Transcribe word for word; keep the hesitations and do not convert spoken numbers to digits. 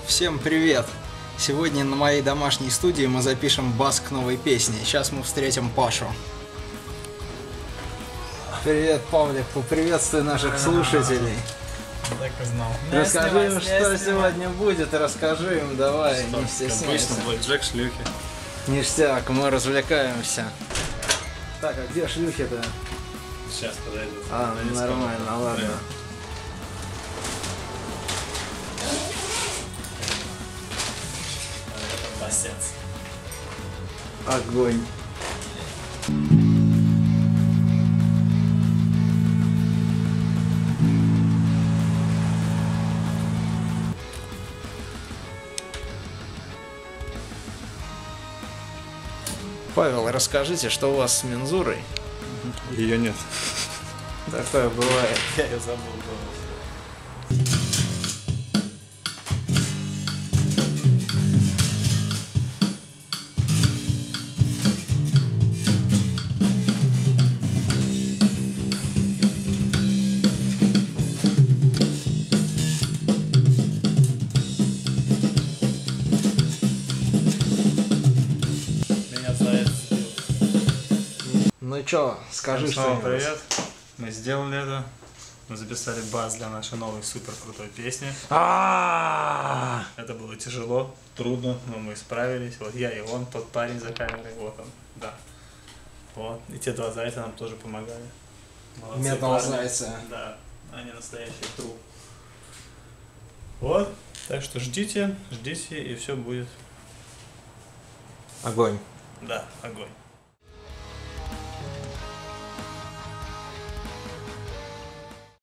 Всем привет! Сегодня на моей домашней студии мы запишем бас к новой песне. Сейчас мы встретим Пашу. Привет, Павлик, поприветствуй наших слушателей. Так и знал. Расскажи им, что сегодня будет, расскажи им, давай, не стесняйся. Обычно блэкджек, шлюхи. Ништяк, мы развлекаемся. Так, а где шлюхи-то? Сейчас подойдут. А, ну нормально, ладно. Басец. Огонь. Павел, расскажите, что у вас с мензурой? Ее нет. Такое бывает. Я ее забыл. Ну чё, скажи, что Снова привет. Мы сделали это. Мы записали бас для нашей новой супер крутой песни. А Это было тяжело, трудно, но мы справились. Вот я и он, тот парень за камерой, вот он, да. Вот. И те два зайца нам тоже помогали. Метал зайцы. Да, они настоящие тру. Вот. Так что ждите, ждите, и все будет. Огонь. Да, огонь.